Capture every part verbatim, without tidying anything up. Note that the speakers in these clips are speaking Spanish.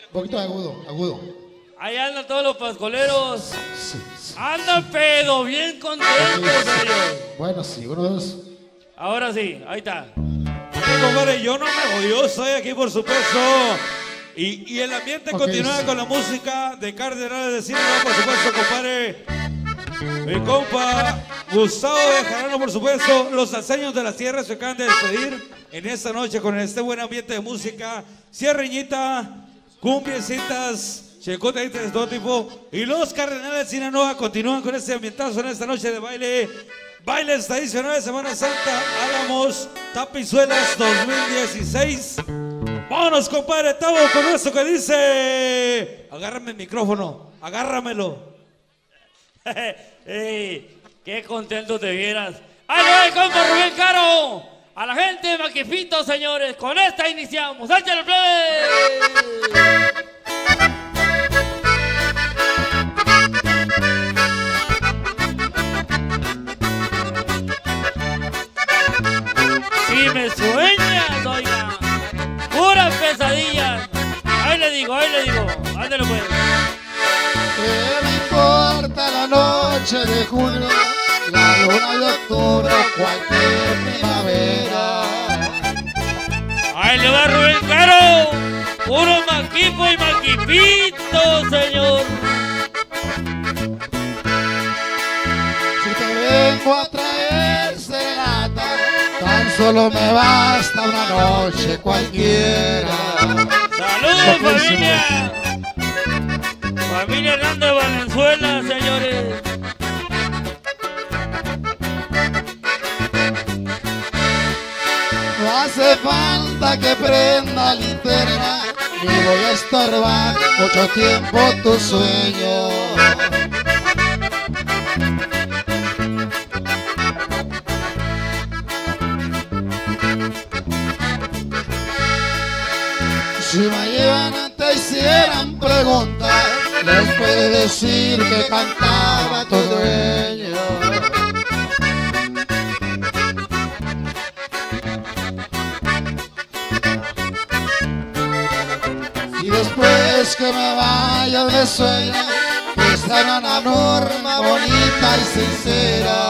Un poquito agudo, agudo. Ahí andan todos los pascoleros. Sí, sí. Andan pedo, bien contentos ellos. Bueno, sí, uno, dos. Ahora sí, ahí está. Sí, compadre, yo no me voy, yo estoy aquí por supuesto. Y, y el ambiente Ok, continúa sí. con la música de Cardenales de Sinaloa, por supuesto, compadre. Mi compa Gustavo Bejarano, por supuesto. Los salseños de la sierra se acaban de despedir en esta noche con este buen ambiente de música. Sierreñita, cumbiecitas, checotaditas de todo tipo. Y los Cardenales de Sinaloa continúan con este ambientazo en esta noche de baile. Bailes tradicionales Semana Santa, Álamos, Tapizuelas dos mil dieciséis. Vámonos, compadre, estamos con esto que dice. Agárrame el micrófono, agárramelo. Ey, qué contento te vieras. ¡Ay, no, el compa Rubén Caro! A la gente de Maquifito, señores. Con esta iniciamos. ¡Échale play! Si me sueñas, oiga, puras pesadillas. Ahí le digo, ahí le digo. Ándale pues. ¿Qué me importa la noche de julio, la luna de octubre, cualquier primavera? Ahí le va Rubén Caro. Puro maquipo y maquipito, señor. Si te vengo a traer serenata, tan solo me basta una noche cualquiera. ¡Saludos, familia! Familia Hernández Valenzuela, señores. No hace falta que prenda linterna, ni voy a estorbar mucho tiempo tu sueño. Si mañana te hicieran preguntas, les puedes decir que cantaba tu dueño. Y después que me vaya me sueña que será una norma bonita y sincera.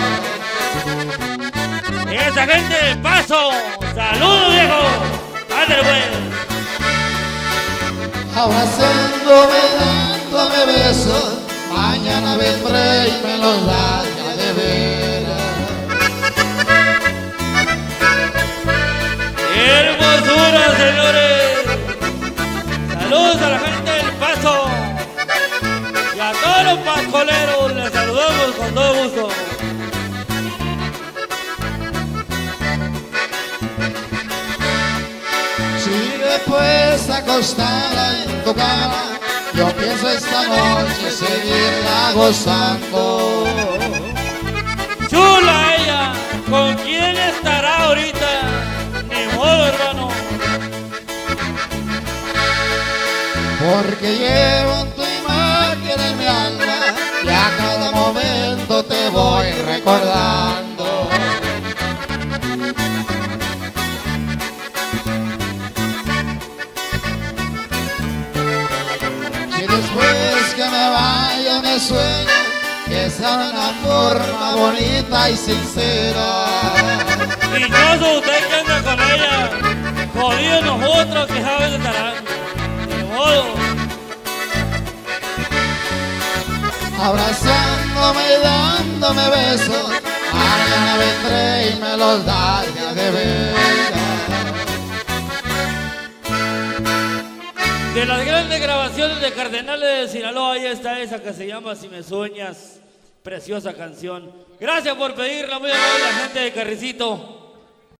Esa gente del Paso. ¡Saludos, viejo! ¡Ándale, pues! Abrazándome, dándome besos, mañana vendré y me los das ya de veras. ¡Qué hermosura, señores! Saludos a la gente del Paso y a todos los pascoleros. Les saludamos con todo gusto. Si después acostada en tu cama, yo pienso esta noche seguirla gozando. Chula ella, ¿con quién estará ahorita? Ni modo, hermano. Porque llevo tu imagen en mi alma y a cada momento te voy recordando. Si después que me vaya me sueño que sea una forma bonita y sincera. Dichoso usted que anda con ella. Jodidos nosotros que sabes estarán. De modo. Abrazándome y dándome besos, mañana vendré y me los das ya de veras. De las grandes grabaciones de Cardenales de Sinaloa, ahí está esa que se llama Si me sueñas. Preciosa canción. Gracias por pedirla, muy amable la gente de Carricito.